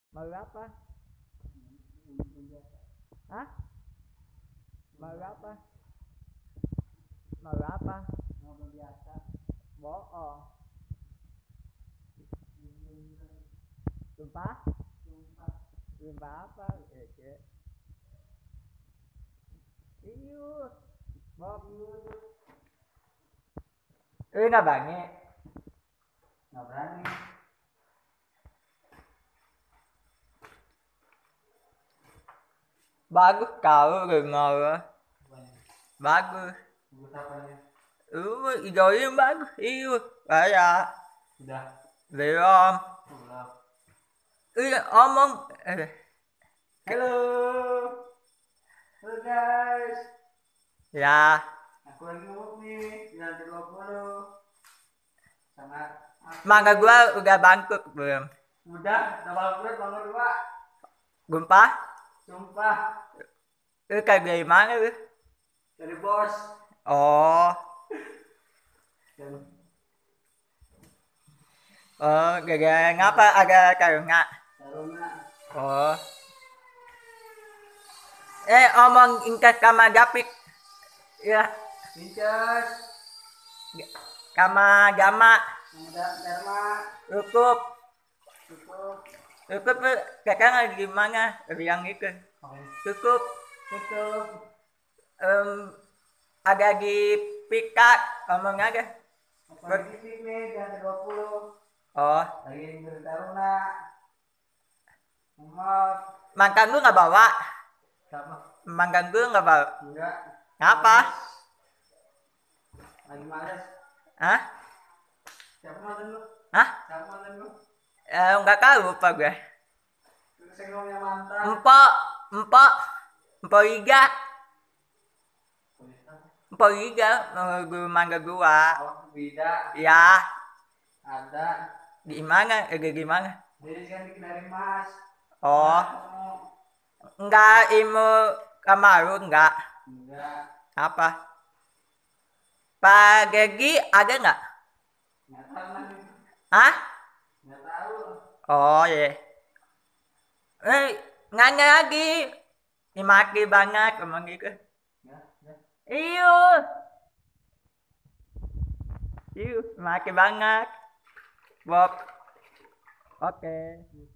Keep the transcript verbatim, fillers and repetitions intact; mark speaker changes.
Speaker 1: Mau apa? Hah? Mau apa? Mau apa? Mau biasa. Bohong. Sumpah? Sumpah. Sumpah apa? Ece. Iyo. Bob. Eh nggak banget. Nggak berani. Bagus kau dengar. Bagus.
Speaker 2: Buat apanya?
Speaker 1: Uh, ijoin bagus. Iyo. Kayak.
Speaker 2: Udah.
Speaker 1: Belum.
Speaker 2: Belum.
Speaker 1: Iya omong. Eh.
Speaker 2: Halo. Halo guys.
Speaker 1: Ya.
Speaker 2: Aku lagi ngomong nih. Jangan terlalu sama.
Speaker 1: Mangga gua udah bangkrut belum?
Speaker 2: Udah. Udah bangkrut bangkrut dua.
Speaker 1: Gumpah?
Speaker 2: Sumpah.
Speaker 1: Lu kayak dari mana lu?
Speaker 2: Dari bos.
Speaker 1: Oh.
Speaker 2: Dan
Speaker 1: Oh, gara ngapa ada karena?
Speaker 2: Taruna.
Speaker 1: Oh. Eh, omong ingkas kama Japik. Ya,
Speaker 2: Vincent.
Speaker 1: kama Jama.
Speaker 2: Ada Dharma.
Speaker 1: Cukup.
Speaker 2: Cukup.
Speaker 1: Cukup lu kakak lagi gimana? Yang itu. Cukup.
Speaker 2: Cukup.
Speaker 1: Um, ada di pikat omong aja.
Speaker 2: Apa lagi piknik jangan dua puluh.
Speaker 1: Oh,
Speaker 2: Lagi bertaruna. Ngomong.
Speaker 1: mantan lu nggak bawa?
Speaker 2: Siapa?
Speaker 1: Mantan lu nggak bawa?
Speaker 2: Enggak.
Speaker 1: Ngapa?
Speaker 2: Lagi males.
Speaker 1: Hah?
Speaker 2: Siapa mantan lu?
Speaker 1: Hah?
Speaker 2: Siapa mantan lu?
Speaker 1: Eh, nggak tahu apa gue.
Speaker 2: Sengongnya mantan.
Speaker 1: Empok, empok, empok iga, empok iga, mau gue mangga gua.
Speaker 2: Oh, beda.
Speaker 1: Ya,
Speaker 2: Ada.
Speaker 1: gimana? Eh, gimana?
Speaker 2: Jadi kan dari Mas.
Speaker 1: Oh, enggak imu Kamarun enggak.
Speaker 2: Enggak.
Speaker 1: Apa? Pak Gegi ada nggak?
Speaker 2: Enggak tahu lagi.
Speaker 1: Hah?
Speaker 2: Enggak tahu.
Speaker 1: Oh ye. Eh, nanya lagi. Dimaki banget emang gitu.
Speaker 2: Ya, ya.
Speaker 1: Iyo. Iyo, maki banget. Bob. Oke. Okay.